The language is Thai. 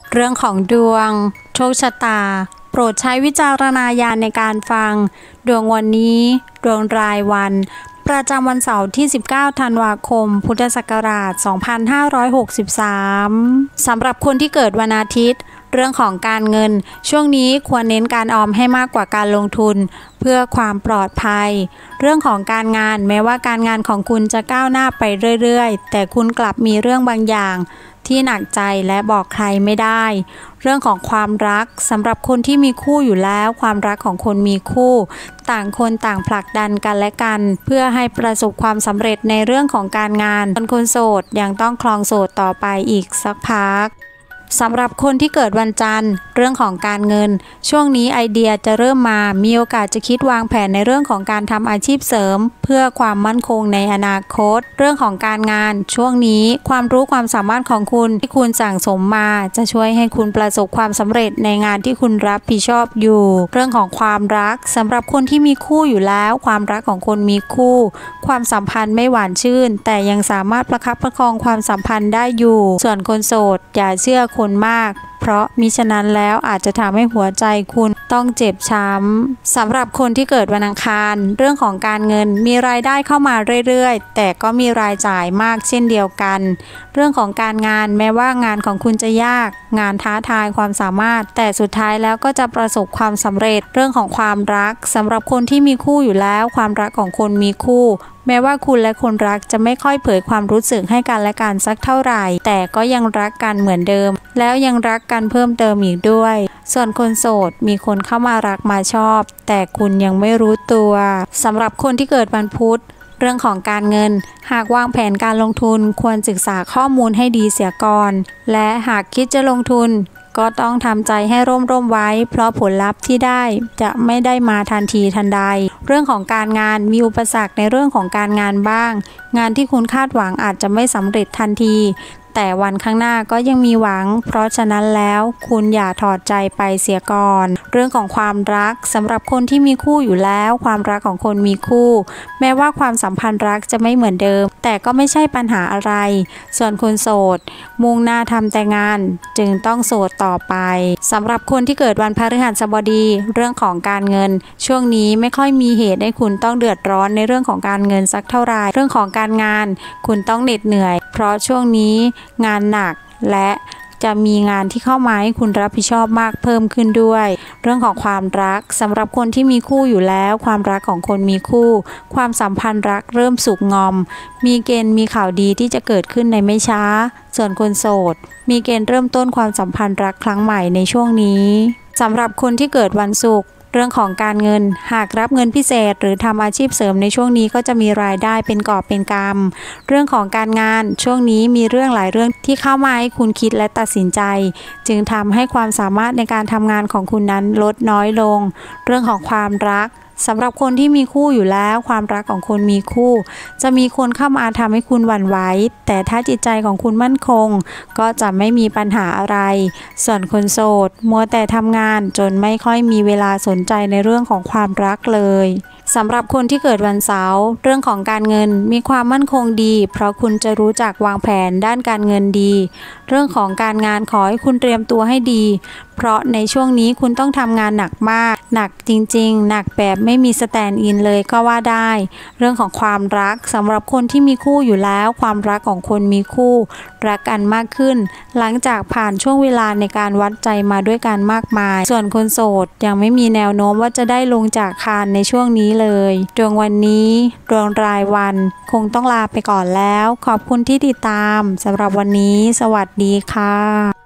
เรื่องของดวงโชคชะตาโปรดใช้วิจารณญาณในการฟังดวงวันนี้ดวงรายวันประจำวันเสาร์ที่19ธันวาคมพุทธศักราช2563สำหรับคนที่เกิดวันอาทิตย์เรื่องของการเงินช่วงนี้ควรเน้นการออมให้มากกว่าการลงทุนเพื่อความปลอดภัยเรื่องของการงานแม้ว่าการงานของคุณจะก้าวหน้าไปเรื่อยๆแต่คุณกลับมีเรื่องบางอย่างที่หนักใจและบอกใครไม่ได้เรื่องของความรักสำหรับคนที่มีคู่อยู่แล้วความรักของคนมีคู่ต่างคนต่างผลักดันกันและกันเพื่อให้ประสบความสำเร็จในเรื่องของการงานคนโสดยังต้องครองโสดต่อไปอีกสักพักสำหรับคนที่เกิดวันจันทร์เรื่องของการเงินช่วงนี้ไอเดียจะเริ่มมามีโอกาสจะคิดวางแผนในเรื่องของการทำอาชีพเสริมเพื่อความมั่นคงในอนาคตเรื่องของการงานช่วงนี้ความรู้ความสามารถของคุณที่คุณสั่งสมมาจะช่วยให้คุณประสบความสำเร็จในงานที่คุณรับผิดชอบอยู่เรื่องของความรักสำหรับคนที่มีคู่อยู่แล้วความรักของคนมีคู่ความสัมพันธ์ไม่หวานชื่นแต่ยังสามารถประคับประคองความสัมพันธ์ได้อยู่ส่วนคนโสดอย่าเชื่อคนมากเพราะมิฉะนั้นแล้วอาจจะทำให้หัวใจคุณต้องเจ็บช้ำสำหรับคนที่เกิดวันอังคารเรื่องของการเงินมีรายได้เข้ามาเรื่อยๆแต่ก็มีรายจ่ายมากเช่นเดียวกันเรื่องของการงานแม้ว่างานของคุณจะยากงานท้าทายความสามารถแต่สุดท้ายแล้วก็จะประสบความสำเร็จเรื่องของความรักสำหรับคนที่มีคู่อยู่แล้วความรักของคนมีคู่แม้ว่าคุณและคนรักจะไม่ค่อยเผยความรู้สึกให้กันและกันสักเท่าไหร่แต่ก็ยังรักกันเหมือนเดิมแล้วยังรักกันเพิ่มเติมอีกด้วยส่วนคนโสดมีคนเข้ามารักมาชอบแต่คุณยังไม่รู้ตัวสำหรับคนที่เกิดวันพุธเรื่องของการเงินหากวางแผนการลงทุนควรศึกษาข้อมูลให้ดีเสียก่อนและหากคิดจะลงทุนก็ต้องทำใจให้ร่มไว้เพราะผลลัพธ์ที่ได้จะไม่ได้มาทันทีทันใดเรื่องของการงานมีอุปสรรคในเรื่องของการงานบ้างงานที่คุณคาดหวังอาจจะไม่สำเร็จทันทีแต่วันข้างหน้าก็ยังมีหวังเพราะฉะนั้นแล้วคุณอย่าถอดใจไปเสียก่อนเรื่องของความรักสำหรับคนที่มีคู่อยู่แล้วความรักของคนมีคู่แม้ว่าความสัมพันธ์รักจะไม่เหมือนเดิมแต่ก็ไม่ใช่ปัญหาอะไรส่วนคนโสดมุ่งหน้าทำแต่งานจึงต้องโสดต่อไปสำหรับคนที่เกิดวันพฤหัสบดีเรื่องของการเงินช่วงนี้ไม่ค่อยมีเหตุให้คุณต้องเดือดร้อนในเรื่องของการเงินสักเท่าไหร่เรื่องของการงานคุณต้องเหน็ดเหนื่อยเพราะช่วงนี้งานหนักและจะมีงานที่เข้ามาให้คุณรับผิดชอบมากเพิ่มขึ้นด้วยเรื่องของความรักสำหรับคนที่มีคู่อยู่แล้วความรักของคนมีคู่ความสัมพันธ์รักเริ่มสุกงอมมีเกณฑ์มีข่าวดีที่จะเกิดขึ้นในไม่ช้าส่วนคนโสดมีเกณฑ์เริ่มต้นความสัมพันธ์รักครั้งใหม่ในช่วงนี้สำหรับคนที่เกิดวันศุกร์เรื่องของการเงินหากรับเงินพิเศษหรือทำอาชีพเสริมในช่วงนี้ก็จะมีรายได้เป็นกอบเป็นกำเรื่องของการงานช่วงนี้มีเรื่องหลายเรื่องที่เข้ามาให้คุณคิดและตัดสินใจจึงทำให้ความสามารถในการทำงานของคุณนั้นลดน้อยลงเรื่องของความรักสำหรับคนที่มีคู่อยู่แล้วความรักของคนมีคู่จะมีคนเข้ามาทำให้คุณหวั่นไหวแต่ถ้าจิตใจของคุณมั่นคงก็จะไม่มีปัญหาอะไรส่วนคนโสดมัวแต่ทำงานจนไม่ค่อยมีเวลาสนใจในเรื่องของความรักเลยสำหรับคนที่เกิดวันเสาร์เรื่องของการเงินมีความมั่นคงดีเพราะคุณจะรู้จักวางแผนด้านการเงินดีเรื่องของการงานขอให้คุณเตรียมตัวให้ดีเพราะในช่วงนี้คุณต้องทำงานหนักมากหนักจริงๆหนักแบบไม่มีสแตนด์อินเลยก็ว่าได้เรื่องของความรักสำหรับคนที่มีคู่อยู่แล้วความรักของคนมีคู่รักกันมากขึ้นหลังจากผ่านช่วงเวลาในการวัดใจมาด้วยกันมากมายส่วนคนโสดยังไม่มีแนวโน้มว่าจะได้ลงจากคานในช่วงนี้เลยดวงวันนี้ดวงรายวันคงต้องลาไปก่อนแล้วขอบคุณที่ติดตามสำหรับวันนี้สวัสดีค่ะ